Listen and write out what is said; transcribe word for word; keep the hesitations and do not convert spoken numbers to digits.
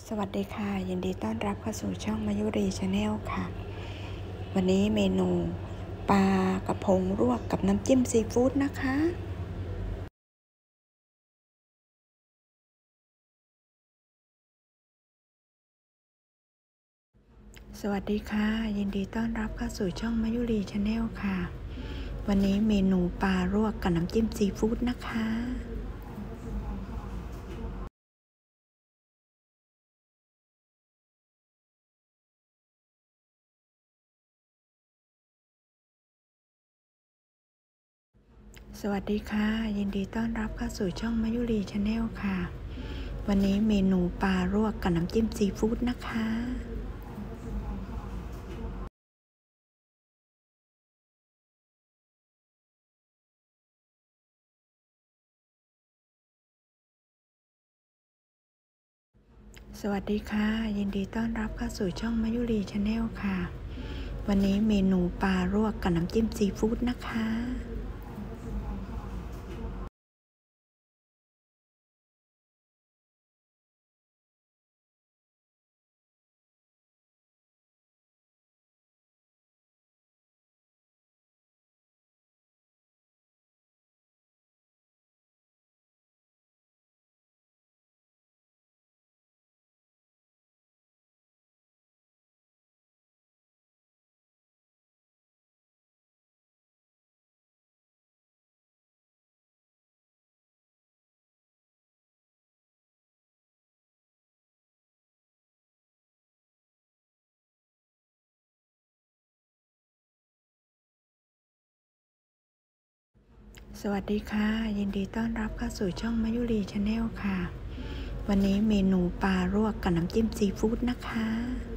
สวัสดีค่ะยินดีต้อนรับเข้าสู่ช่องมายุรีชาแนลค่ะวันนี้เมนูปลากระพงลวกกับน้ำจิ้มซีฟู้ดนะคะสวัสดีค่ะยินดีต้อนรับเข้าสู่ช่องมายุรีชาแนลค่ะวันนี้เมนูปลาลวกกับน้ำจิ้มซีฟู้ดนะคะสวัสดีค่ะยินดีต้อนรับเข้าสู่ช่องมายุรีชาแนลค่ะวันนี้เมนูปลาลวกกับน้ำจิ้มซีฟู้ดนะคะสวัสดีค่ะยินดีต้อนรับเข้าสู่ช่องมายุรีชาแนลค่ะวันนี้เมนูปลาลวกกับน้ำจิ้มซีฟู้ดนะคะสวัสดีค่ะยินดีต้อนรับเข้าสู่ช่องมายุรีชาแนลค่ะวันนี้เมนูปลาลวกกับน้ำจิ้มซีฟู้ดนะคะ